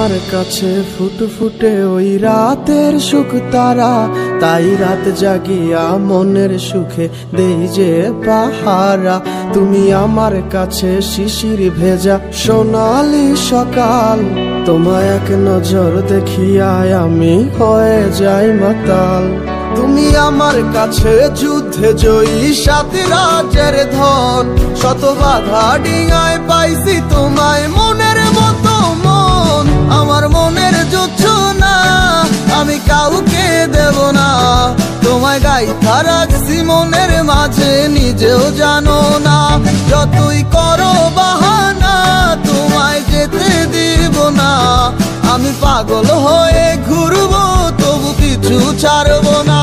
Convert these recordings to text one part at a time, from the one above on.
আমার কাছে ফুটফুটে ওই রাতের সুখ তারা, তাই রাত জাগিয়া মনের সুখে দেই যে পাহারা। তুমি আমার কাছে শিশির ভেজা সোনালি সকাল, তোমায় এক নজর দেখিয়ায় আমি হয়ে যাই মাতাল। তুমি আমার কাছে যুদ্ধে জয়ী সাত রাজ্যের ধন, শত বাধা ডিঙায় পাইছি তোমায় মনের মতো মন। আমার মনের জোছনা আমি কাউকে দেব না, তোমায় গাইথা রাখছি মনের মাঝে নিজেও জানো না। যতই করো বাহানা তোমায় যেতে দিব না, আমি পাগল হয়ে ঘুরবো তবু কিছু ছাড়বো না।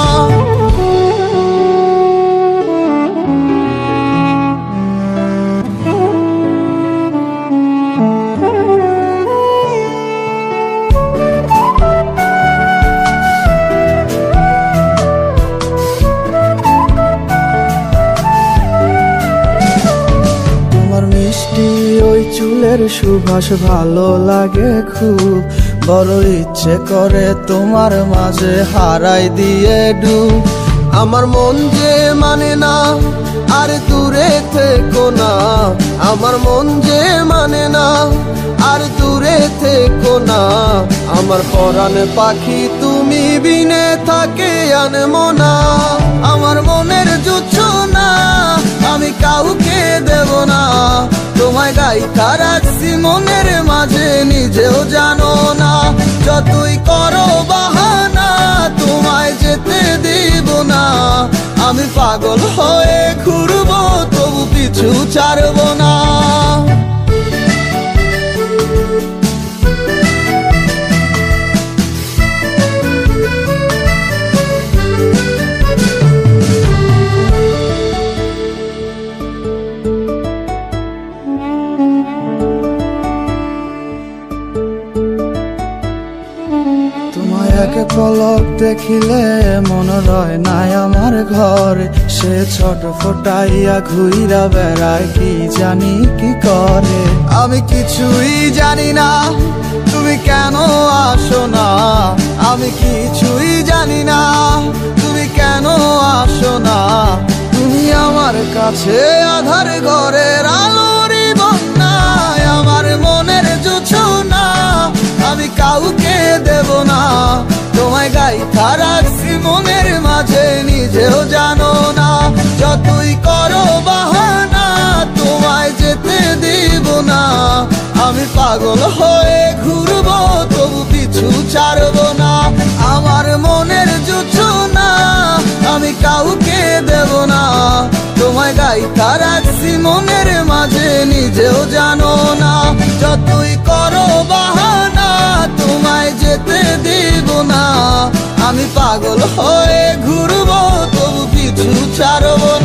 মিষ্টি ওই চুলের সুবাস ভালো লাগে খুব, বড় ইচ্ছে করে তোমার মাঝে হারাই দিয়ে ডুব। আমার মন যে মানে না আর দূরে থেকো না, আমার মন যে মানে না আর দূরে থেকো না। আমার পরাণে পাখি তুমি বিনে থাকে আনমো না, আমার মনের জোছনা আমি কাউকে দেব না। তোমায় গাইথা রাখছি মনের মাঝে নিজেও জানো না, যতই করো বাহানা তোমায় যেতে দিব না। আমি পাগল হয়ে ঘুরবো তবু পিছু ছাড়বো না। তোমায় এক পলক দেখিলে মন রয় নাই আমার ঘরে, সে ছোট ফোটাইয়া ঘুইরা বেড়ায় কি জানি কি করে। আমি কিছুই জানি না তুমি কেন আসো না, আমি কিছুই জানি না তুমি কেন আসো না। তুমি আমার কাছে আধার ঘরের আলোরই বন্যায়, আমার মনের জোছনা আমি কাউকে দেব না। তোমায় গাইথা রাখছি মনের মাঝে নিজেও জানো না, যতই করো বাহানা তোমায় যেতে দিব না। আমি পাগল হয়ে ঘুরবো তবু পিছু ছাড়বো না। আমার মনের জোছনা আমি কাউকে দেব না, তোমায় গাইথা রাখছি মনের মাঝে নিজেও জানো না। যতই করো বাহানা তোমায় যেতে দিব না, আমি পাগল হয়ে ঘুরবো তবু পিছু ছাড়বো